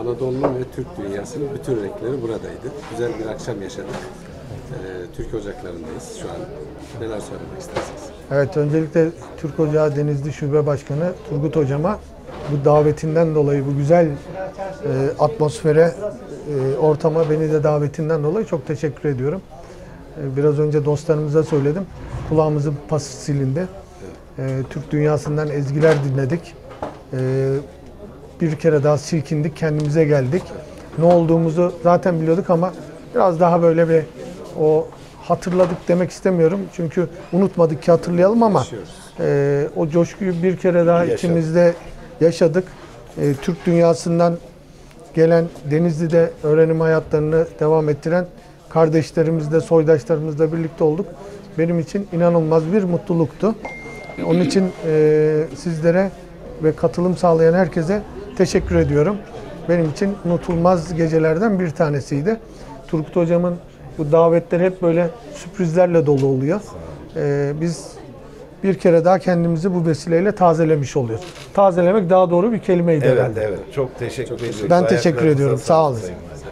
Anadolu'nun ve Türk dünyasının bütün renkleri buradaydı. Güzel bir akşam yaşadık. Türk Ocakları'ndayız şu an. Neler söylemek istersiniz? Evet, öncelikle Türk Ocağı Denizli Şube Başkanı Turgut Hocama bu davetinden dolayı, bu güzel atmosfere, ortama beni de davetinden dolayı çok teşekkür ediyorum. Biraz önce dostlarımıza söyledim. Kulağımızın pası silindi. Türk dünyasından ezgiler dinledik. Bir kere daha silkindik, kendimize geldik. Ne olduğumuzu zaten biliyorduk ama biraz daha böyle bir o hatırladık demek istemiyorum. Çünkü unutmadık ki hatırlayalım ama o coşkuyu bir kere daha içimizde yaşadık. Türk dünyasından gelen, Denizli'de öğrenim hayatlarını devam ettiren kardeşlerimizle, soydaşlarımızla birlikte olduk. Benim için inanılmaz bir mutluluktu. Onun için sizlere ve katılım sağlayan herkese teşekkür ediyorum. Benim için unutulmaz gecelerden bir tanesiydi. Turgut Hocam'ın bu davetleri hep böyle sürprizlerle dolu oluyor. Biz bir kere daha kendimizi bu vesileyle tazelemiş oluyoruz. Tazelemek daha doğru bir kelimeydi herhalde. Evet, çok teşekkür ediyoruz. Ben teşekkür ediyorum. Sağ olun. Sayın Valim.